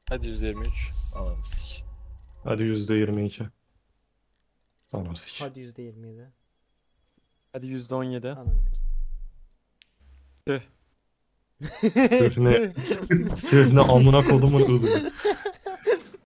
Hadi %23. Anam sik. Hadi %22. Anam sik. Hadi %27. Hadi %17. Ananı sik. Tüh. Tüh ne? Tüh ne amına kodumun ıdı.